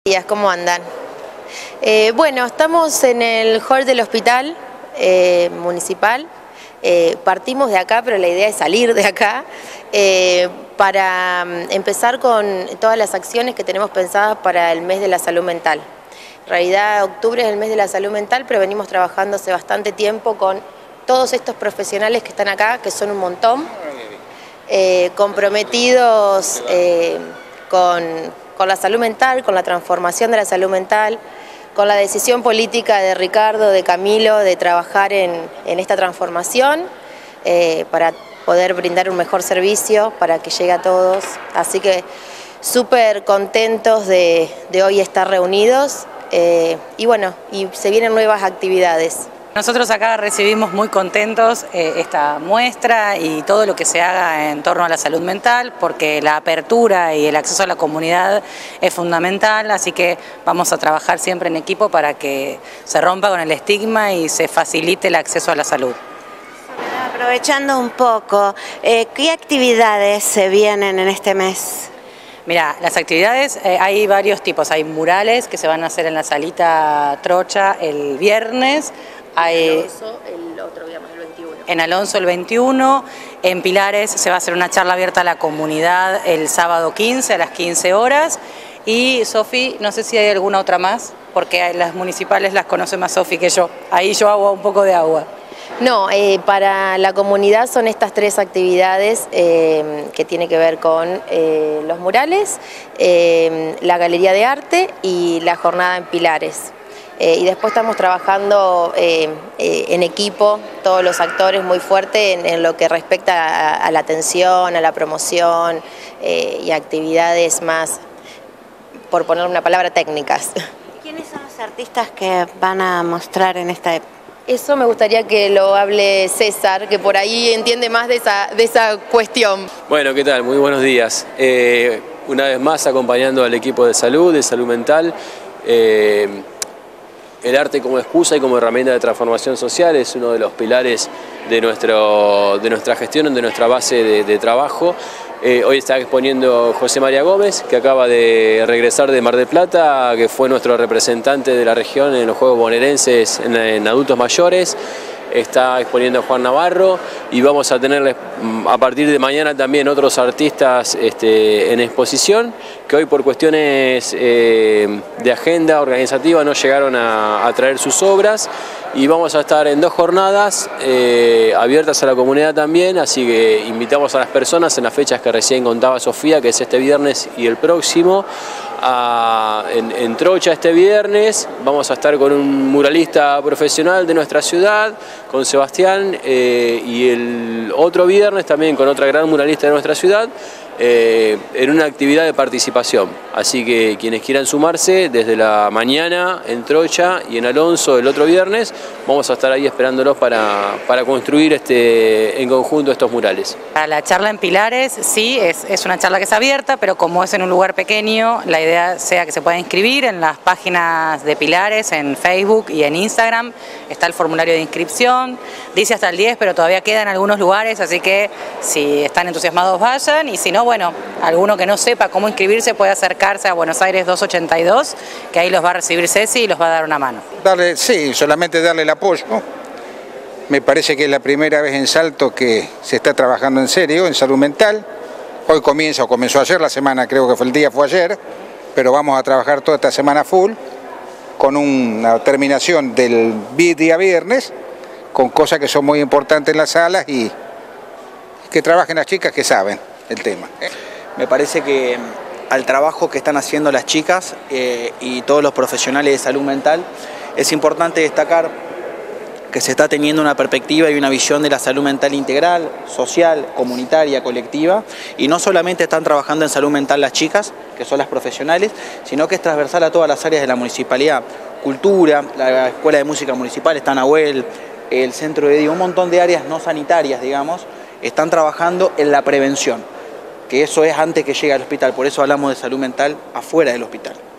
¿Cómo andan? Bueno, estamos en el hall del hospital municipal. Partimos de acá, pero la idea es salir de acá para empezar con todas las acciones que tenemos pensadas para el mes de la salud mental. En realidad, octubre es el mes de la salud mental, pero venimos trabajando hace bastante tiempo con todos estos profesionales que están acá, que son un montón, comprometidos con la salud mental, con la transformación de la salud mental, con la decisión política de Ricardo, de Camilo, de trabajar en esta transformación para poder brindar un mejor servicio, para que llegue a todos. Así que súper contentos de hoy estar reunidos y bueno, y se vienen nuevas actividades. Nosotros acá recibimos muy contentos esta muestra y todo lo que se haga en torno a la salud mental, porque la apertura y el acceso a la comunidad es fundamental, así que vamos a trabajar siempre en equipo para que se rompa con el estigma y se facilite el acceso a la salud. Aprovechando un poco, ¿qué actividades se vienen en este mes? Mira, las actividades hay varios tipos, hay murales que se van a hacer en la salita Trocha el viernes. Hay el otro, digamos, el 21. En Alonso el 21, en Pilares se va a hacer una charla abierta a la comunidad el sábado 15 a las 15 horas. Y Sofi, no sé si hay alguna otra más, porque las municipales las conoce más Sofi que yo. Ahí yo hago un poco de agua. No, para la comunidad son estas tres actividades que tienen que ver con los murales, la galería de arte y la jornada en Pilares. Y después estamos trabajando en equipo, todos los actores muy fuerte en lo que respecta a la atención, a la promoción y actividades más, por poner una palabra, técnicas. ¿Quiénes son los artistas que van a mostrar en esta época? Eso me gustaría que lo hable César, que por ahí entiende más de esa cuestión. Bueno, ¿qué tal? Muy buenos días. Una vez más acompañando al equipo de salud mental. El arte como excusa y como herramienta de transformación social es uno de los pilares de nuestra gestión, de nuestra base de trabajo. Hoy está exponiendo José María Gómez, que acaba de regresar de Mar del Plata, que fue nuestro representante de la región en los Juegos Bonaerenses en adultos mayores. Está exponiendo Juan Navarro y vamos a tener a partir de mañana también otros artistas en exposición que hoy por cuestiones de agenda organizativa no llegaron a traer sus obras, y vamos a estar en 2 jornadas abiertas a la comunidad también, así que invitamos a las personas en las fechas que recién contaba Sofía, que es este viernes y el próximo. En Trocha este viernes vamos a estar con un muralista profesional de nuestra ciudad, con Sebastián, y el otro viernes también con otra gran muralista de nuestra ciudad, en una actividad de participación. Así que quienes quieran sumarse, desde la mañana en Trocha y en Alonso el otro viernes, vamos a estar ahí esperándolos para construir en conjunto estos murales. Para la charla en Pilares, sí, es una charla que es abierta, pero como es en un lugar pequeño, la idea sea que se pueda inscribir en las páginas de Pilares, en Facebook y en Instagram. Está el formulario de inscripción, dice hasta el 10, pero todavía queda en algunos lugares, así que si están entusiasmados vayan, y si no, bueno, alguno que no sepa cómo inscribirse puede acercarse a Buenos Aires 282, que ahí los va a recibir Ceci y los va a dar una mano. Sí, solamente darle el apoyo. Me parece que es la primera vez en Salto que se está trabajando en serio en salud mental. Hoy comenzó ayer la semana, creo que el día fue ayer, pero vamos a trabajar toda esta semana full, con una terminación del día viernes, con cosas que son muy importantes en las salas y que trabajen las chicas que saben el tema. Me parece que al trabajo que están haciendo las chicas y todos los profesionales de salud mental, es importante destacar que se está teniendo una perspectiva y una visión de la salud mental integral, social, comunitaria, colectiva, y no solamente están trabajando en salud mental las chicas, que son las profesionales, sino que es transversal a todas las áreas de la municipalidad. Cultura, la Escuela de Música Municipal, está Nahuel, el Centro de Día, un montón de áreas no sanitarias, digamos, están trabajando en la prevención, que eso es antes que llegue al hospital, por eso hablamos de salud mental afuera del hospital.